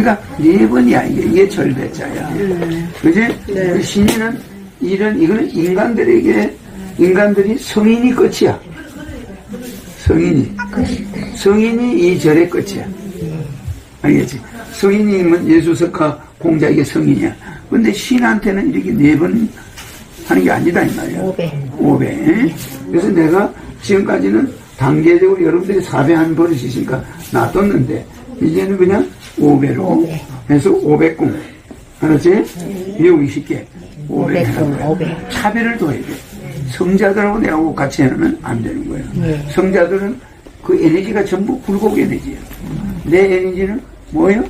그러니까 네 번이야. 이게 절대자야. 그지? 네. 그 신인은 이거는 인간들이 성인이 끝이야. 성인이 이 절의 끝이야. 알겠지? 성인이면 예수 석화 공자 이게 성인이야. 근데 신한테는 이렇게 4번 하는 게 아니다 이 말이야. 5배. 그래서 내가 지금까지는 단계적으로 여러분들이 4배 한 버릇이 있으니까 놔뒀는데 이제는 그냥 5배로 해서 500궁. 알았지? 외우기 쉽게 500. 차별을 둬야 돼. 성자들하고 내하고 같이 하면 안 되는 거예요. 성자들은 그 에너지가 전부 굴곡 에너지예요. 내 에너지는 뭐예요?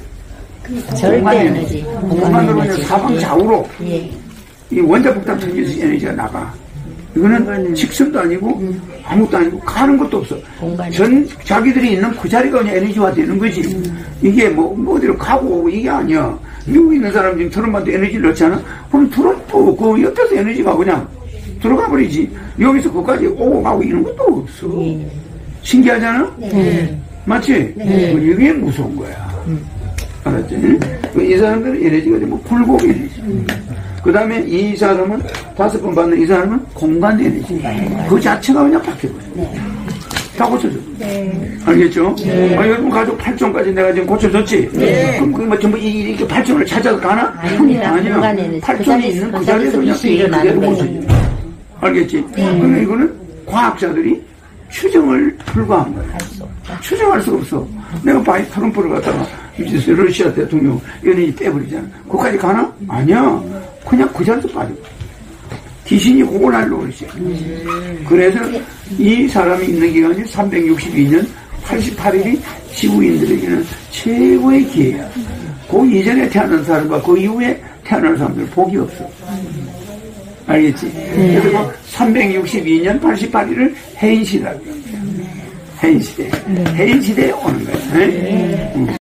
절대 에너지. 공간으로 그냥 사방 좌우로 이 원자폭탄 던져서 에너지가 나가. 이거는 직선도 아니고 아무것도 아니고 가는 것도 없어. 자기들이 있는 그 자리가 그냥 에너지화 되는 거지. 이게 뭐 어디로 가고 오고 이게 아니야. 미국에 있는 사람 지금 트럼프한테 에너지를 넣잖아. 그럼 트럼프 그 옆에서 에너지가 그냥 들어가 버리지. 여기서 그까지 오고 가고 이런 것도 없어. 신기하잖아? 맞지? 이게 무서운 거야. 알았지? 이 사람들은 에너지가 뭐 굴곡 에너지. 그 다음에 이 사람은 5번 받는 이 사람은 공간 에너지. 그 자체가 그냥 바뀌어버려. 다 고쳐줘. 알겠죠? 여러분 가족 8종까지 내가 지금 고쳐줬지? 그럼 그뭐 전부 이렇게 8종을 찾아서 가나? 아니야. 8종이 있는 그 자리에서 그냥 그대로 고쳐줘. 알겠지? 그러니까 이거는 과학자들이 추정을 불가한 거야. 추정할 수가 없어. 내가 트럼프를 갖다가 러시아 대통령 연예인 빼버리잖아. 그거까지 가나? 아니야. 그냥 그 자리에서 빠져. 귀신이 그걸 하려고 그러지. 그래서 이 사람이 있는 기간이 362년 88일이 지구인들에게는 최고의 기회야. 그 이전에 태어난 사람과 그 이후에 태어난 사람들 복이 없어. 알겠지? 그래서 362년 88일을 해인시라고 합니다. 해인시대. 해인시대에 오는 거야.